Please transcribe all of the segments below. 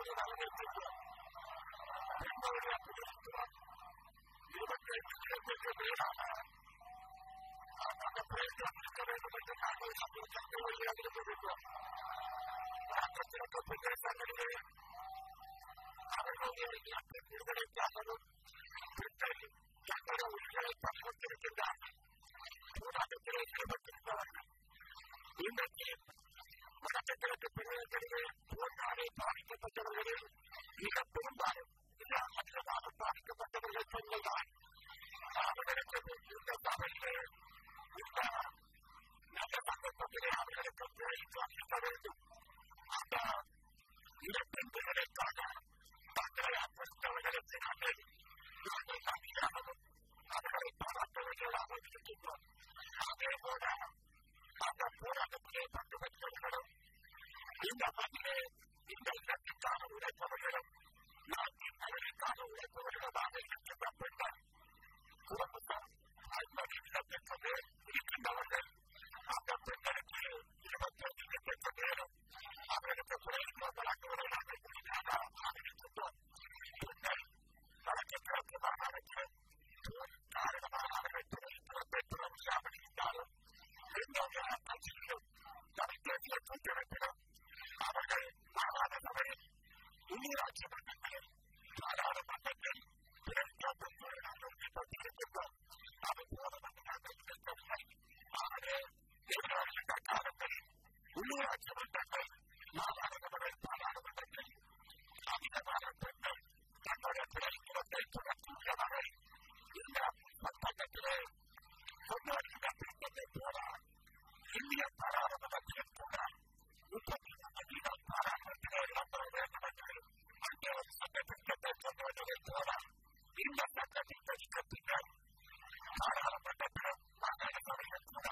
பெண்களுடைய குடியிருக்கிறோம் 25 பேரான அந்த பிரயத்தனம் இருக்க வேண்டும் என்று நாங்கள் சமூகத்தை வழியாக இருந்திருக்கிறோம். நாங்கள் திறக்கப்பட்ட சங்கங்களே அவர்களுடைய இலக்கின் விடுதலைக்காகவும் பெண்கள் தங்களுடைய உயிர்களை பணிபுரிந்திருக்கின்றார்கள். போராட்டத்திலே ஈடுபட்டிருந்தவர்கள் இன்றைக்கு வடக்கு கிழக்கு பிரிவுகளிலே போராடி பாதிக்கப்பட்டவர்களில் மிக பெரும்பாலும் மிக அதிகமாக பாதிக்கப்பட்டவர்கள் பெண்கள் தான். அவர்களுக்கு இந்த சபையிலே இந்த நல்ல சந்தர்ப்பத்திலே அவர்களுக்கு குறைத்து அளிக்க வேண்டும். அந்த இளப்பெண்களுக்காக தங்களை அர்ப்பணித்தவர்களுக்கு நாங்கள் நம்பிக்கையாகவும் அவர்களை பாராட்டுவர்களாகவும் இருக்கின்றோம். அதே போல அந்த போராட்டத்திலே பங்கு பெற்றவர்களும் இந்த மண்ணிலே இந்த இலக்கிற்காக உழைப்பவர்களும் நாட்டின் நலனுக்காக உழைப்பவர்களாக இருக்கின்ற பெண்கள் குடும்பத்தார் 50 லட்சத்துக்கு மேல் இருக்கின்றவர்கள். அந்த பெண்களுக்கு 25 லட்சத்துக்கு மேலும் அவர்களுக்கு குறைந்த வழங்குவதாக இருக்கின்றோம். பெண்கள் வடக்கு கிழக்கு மாகாணத்தில் காரணமாக அவர்கள் துறை பெற முடியாமல் இருந்தாலும் எந்தவொரு கட்சியிலும் தலைமைய கூட்டமைப்பிலும் அவர்கள் மாகாண சபையில் உள்ளூராட்சி மன்றங்களில் பாராளுமன்றத்தில் பெற்றிருக்கின்றோம். அது போதும் நாங்கள் நினைக்கவில்லை. ஆகவே எதிர்கால காலங்களில் உள்ளூராட்சி மன்றங்கள் மாகாண சபை பாராளுமன்றத்தில் அதிகமான பெண்கள் தங்களுடைய பிரதிநிதித்துவத்தை தொடர்ச்சியுள்ள வகை இந்த சட்டத்திலே கொண்டாடுகின்ற திட்டத்தை போல இந்திய பாராளுமன்றத்திலும் கூட 33% பாராளுமன்றத்திலே இடம்பெற வேண்டும் என்று அந்த ஒரு சட்ட திட்டத்தை கொண்டுவந்ததை போல இந்த சட்டத்தின் பின்னர் பாராளுமன்றத்திலும் மாகாண சபையில் கூட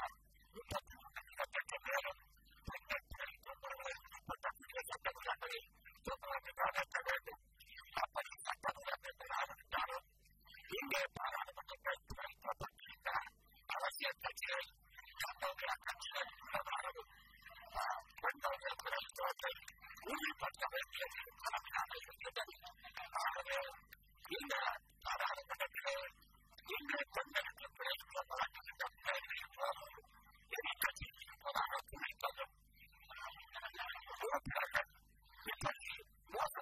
33% மேலும் பெண்கள் பிரதிநிதித்துவங்களை உட்பட்ட புதிய சட்டமன்றங்களை கொண்டுவந்து நடத்த வேண்டும். அப்படி சட்டமன்றத்தில் ஆரம்பித்தாலும் இங்கே பாராளுமன்றத்தில் குறைக்கப்பட்டிருந்த அவசிய கட்சியை தங்களுடைய கட்சிகள் உணவாகவும் பெண்களுடைய பிரதிநிதித்துவத்தை உறுதிப்படுத்த வேண்டியது கடமையாக இருக்கின்றது. ஆகவே இந்த பாராளுமன்றத்திலே இங்கே பெண்களுக்கு பிரதிநிதித்துவம் வழங்குகின்ற முறைகளின் போது எதிர்கட்சி இருப்பதாக குறித்ததும் உறுப்பினர்கள் இப்படி மோச